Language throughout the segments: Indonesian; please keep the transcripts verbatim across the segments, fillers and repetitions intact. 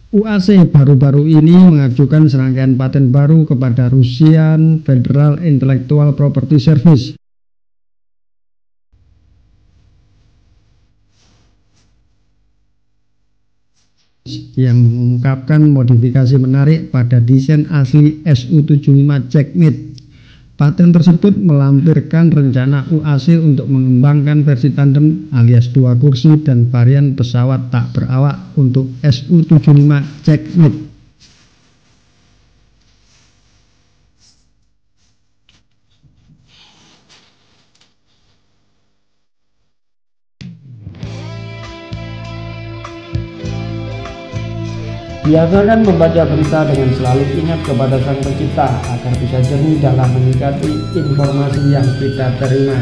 U A C baru-baru ini mengajukan serangkaian paten baru kepada Russian Federal Intellectual Property Service. Yang mengungkapkan modifikasi menarik pada desain asli S U tujuh puluh lima Checkmate. Paten tersebut melampirkan rencana U A C untuk mengembangkan versi tandem alias dua kursi dan varian pesawat tak berawak untuk S U tujuh puluh lima Checkmate. Biasakan membaca berita dengan selalu ingat kepada Sang Pencipta agar bisa jernih dalam menyikapi informasi yang kita terima.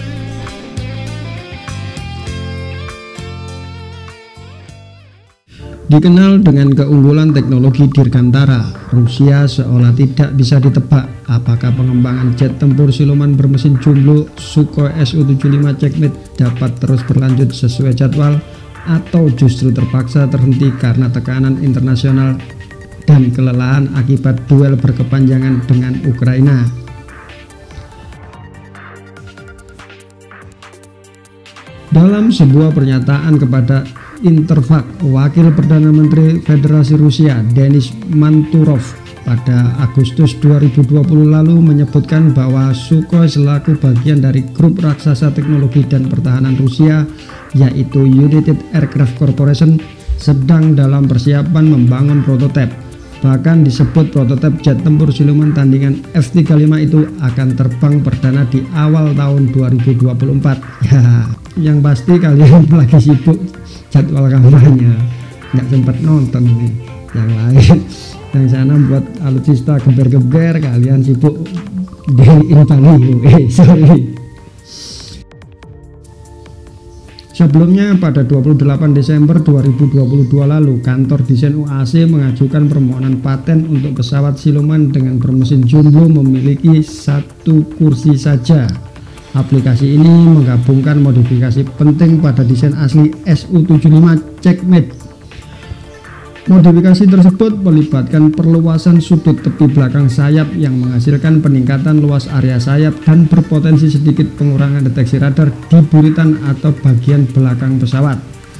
Dikenal dengan keunggulan teknologi dirgantara, Rusia seolah tidak bisa ditebak apakah pengembangan jet tempur siluman bermesin jumbo Sukhoi S U tujuh puluh lima Checkmate dapat terus berlanjut sesuai jadwal atau justru terpaksa terhenti karena tekanan internasional dan kelelahan akibat duel berkepanjangan dengan Ukraina. Dalam sebuah pernyataan kepada Interfax, Wakil Perdana Menteri Federasi Rusia Denis Manturov pada Agustus dua ribu dua puluh lalu menyebutkan bahwa Sukhoi selaku bagian dari grup raksasa teknologi dan pertahanan Rusia yaitu United Aircraft Corporation sedang dalam persiapan membangun prototipe. Bahkan disebut prototipe jet tempur siluman tandingan F tiga puluh lima itu akan terbang perdana di awal tahun dua ribu dua puluh empat. Ya, yang pasti kalian lagi sibuk jadwal kampanye, nggak sempat nonton ini. Yang lain, yang sana buat alutsista geber-geber, kalian sibuk di Invalio. Eh, sorry. Sebelumnya pada dua puluh delapan Desember dua ribu dua puluh dua lalu, kantor desain U A C mengajukan permohonan paten untuk pesawat siluman dengan bermesin jumbo memiliki satu kursi saja. Aplikasi ini menggabungkan modifikasi penting pada desain asli S U tujuh puluh lima Checkmate. Modifikasi tersebut melibatkan perluasan sudut tepi belakang sayap yang menghasilkan peningkatan luas area sayap dan berpotensi sedikit pengurangan deteksi radar di buritan atau bagian belakang pesawat.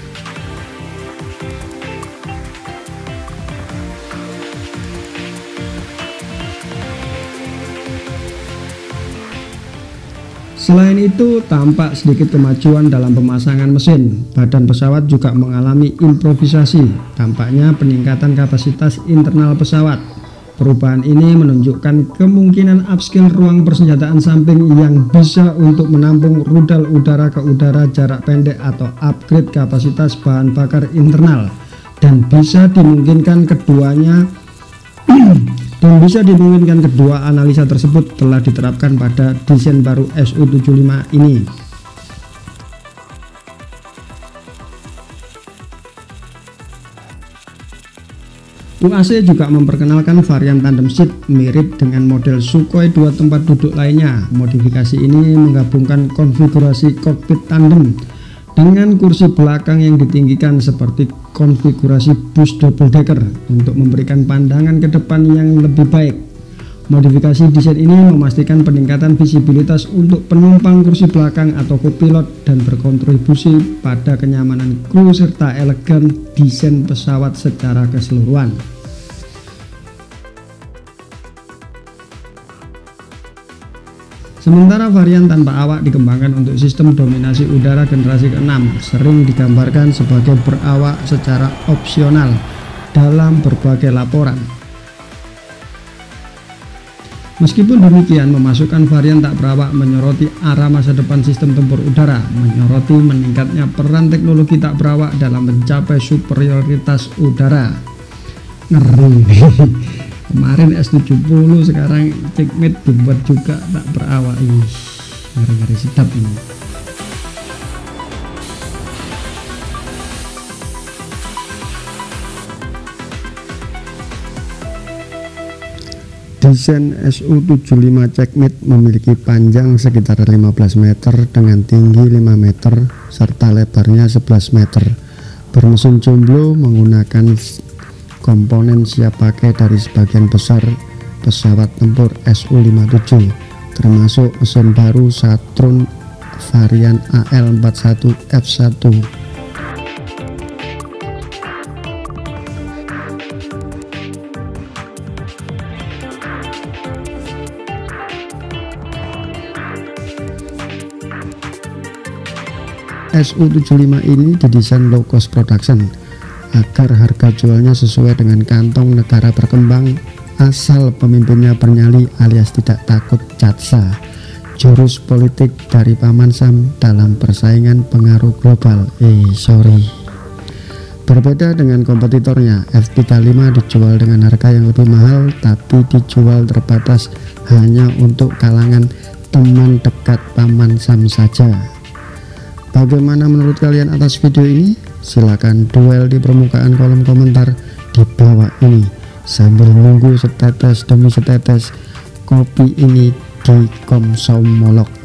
Selain itu, tampak sedikit kemajuan dalam pemasangan mesin. Badan pesawat juga mengalami improvisasi. Tampaknya peningkatan kapasitas internal pesawat. Perubahan ini menunjukkan kemungkinan upscale ruang persenjataan samping yang bisa untuk menampung rudal udara ke udara jarak pendek atau upgrade kapasitas bahan bakar internal, dan bisa dimungkinkan keduanya dan bisa dimungkinkan kedua analisa tersebut telah diterapkan pada desain baru S U tujuh puluh lima ini. U A C juga memperkenalkan varian tandem seat mirip dengan model Sukhoi dua tempat duduk lainnya. Modifikasi ini menggabungkan konfigurasi kokpit tandem dengan kursi belakang yang ditinggikan seperti konfigurasi bus double decker untuk memberikan pandangan ke depan yang lebih baik. Modifikasi desain ini memastikan peningkatan visibilitas untuk penumpang kursi belakang atau kopilot dan berkontribusi pada kenyamanan kru serta elegan desain pesawat secara keseluruhan. Sementara varian tanpa awak dikembangkan untuk sistem dominasi udara generasi keenam, sering digambarkan sebagai berawak secara opsional dalam berbagai laporan. Meskipun demikian, memasukkan varian tak berawak menyoroti arah masa depan sistem tempur udara, menyoroti meningkatnya peran teknologi tak berawak dalam mencapai superioritas udara. Ngeri. Kemarin S tujuh puluh, sekarang Checkmate dibuat juga tak berawak. Ih, ngeri-ngeri sedap ini. Desain S U tujuh puluh lima Checkmate memiliki panjang sekitar lima belas meter dengan tinggi lima meter serta lebarnya sebelas meter. Bermesin jumbo menggunakan komponen siap pakai dari sebagian besar pesawat tempur S U lima puluh tujuh, termasuk mesin baru Saturn varian A L empat puluh satu F satu. S U tujuh puluh lima ini didesain low cost production agar harga jualnya sesuai dengan kantong negara berkembang asal pemimpinnya bernyali alias tidak takut Catsa, jurus politik dari Paman Sam dalam persaingan pengaruh global. Eh sorry berbeda dengan kompetitornya, F tiga puluh lima dijual dengan harga yang lebih mahal, tapi dijual terbatas hanya untuk kalangan teman dekat Paman Sam saja. Bagaimana menurut kalian atas video ini? Silahkan duel di permukaan kolom komentar di bawah ini sambil nunggu setetes demi setetes kopi ini di Komsomolog.